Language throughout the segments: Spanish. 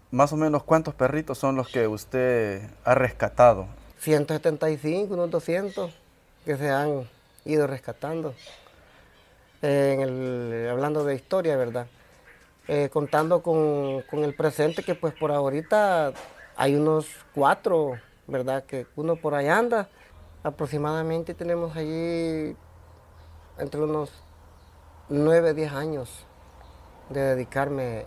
Más o menos, ¿cuántos perritos son los que usted ha rescatado? 175, unos 200 que se han ido rescatando. Hablando de historia, ¿verdad? Contando con el presente que pues por ahorita hay unos 4, ¿verdad? Que uno por ahí anda. Aproximadamente tenemos allí entre unos 9, 10 años de dedicarme,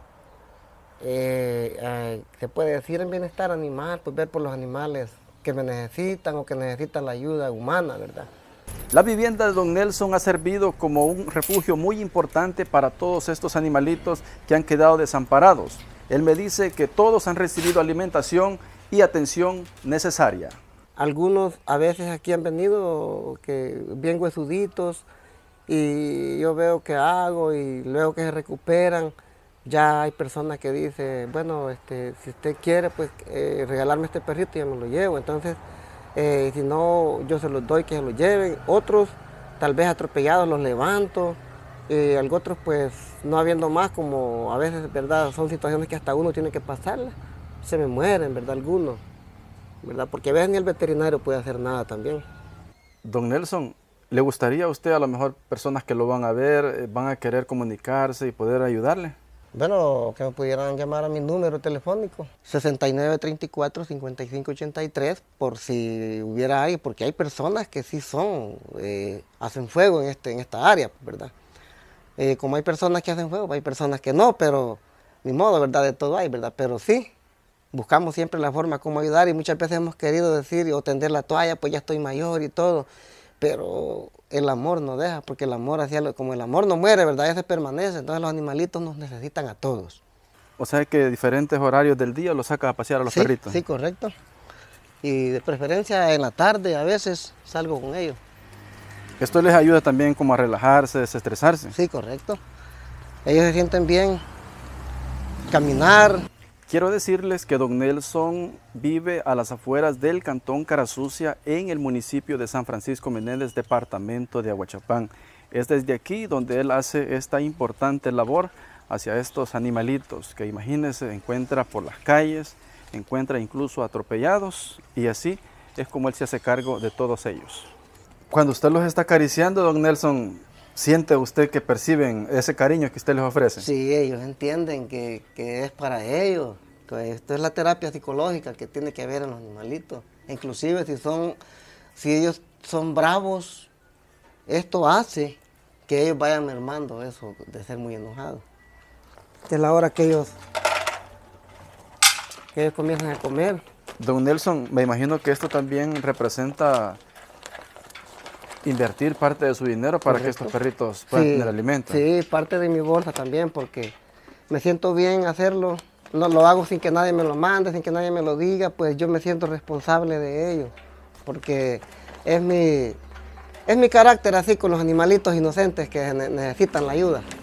se puede decir, en bienestar animal, pues ver por los animales que me necesitan o que necesitan la ayuda humana, ¿verdad? La vivienda de don Nelson ha servido como un refugio muy importante para todos estos animalitos que han quedado desamparados. Él me dice que todos han recibido alimentación y atención necesaria. Algunos a veces aquí han venido que bien huesuditos y yo veo que hago y luego que se recuperan, ya hay personas que dicen, bueno, si usted quiere pues regalarme este perrito, yo me lo llevo. Entonces, si no, yo se los doy que se los lleven. Otros, tal vez atropellados, los levanto. Otros, pues, no habiendo más, como a veces, ¿verdad? Son situaciones que hasta uno tiene que pasarlas. Se me mueren, ¿verdad? Algunos, ¿verdad? Porque a veces ni el veterinario puede hacer nada también. Don Nelson, ¿le gustaría a usted, a lo mejor personas que lo van a ver, van a querer comunicarse y poder ayudarle? Bueno, que me pudieran llamar a mi número telefónico, 6934-5583, por si hubiera alguien, porque hay personas que sí hacen fuego en esta área, ¿verdad? Como hay personas que hacen fuego, hay personas que no, pero ni modo, ¿verdad? De todo hay, ¿verdad? Pero sí, buscamos siempre la forma como ayudar y muchas veces hemos querido decir o tender la toalla, pues ya estoy mayor y todo, pero el amor no deja, porque el amor, como el amor no muere, ¿verdad? Ese permanece, entonces los animalitos nos necesitan a todos. O sea que diferentes horarios del día los saca a pasear a los Sí, perritos. sí, correcto. Y de preferencia en la tarde a veces salgo con ellos. Esto les ayuda también como a relajarse, desestresarse. Sí, correcto. Ellos se sienten bien, caminar. Quiero decirles que don Nelson vive a las afueras del cantón Carasucia en el municipio de San Francisco Menéndez, departamento de Aguachapán. Es desde aquí donde él hace esta importante labor hacia estos animalitos que, imagínense, encuentra por las calles, encuentra incluso atropellados y así es como él se hace cargo de todos ellos. Cuando usted los está acariciando, don Nelson, ¿siente usted que perciben ese cariño que usted les ofrece? Sí, ellos entienden que es para ellos. Que esto es la terapia psicológica que tiene que haber en los animalitos. Inclusive si ellos son bravos, esto hace que ellos vayan mermando eso de ser muy enojados. Esta es la hora que ellos comienzan a comer. Don Nelson, me imagino que esto también representa invertir parte de su dinero para Correcto. que estos perritos puedan tener alimento. Sí, parte de mi bolsa también, porque me siento bien hacerlo. No lo hago sin que nadie me lo mande, sin que nadie me lo diga, pues yo me siento responsable de ello, porque es mi carácter así con los animalitos inocentes que necesitan la ayuda.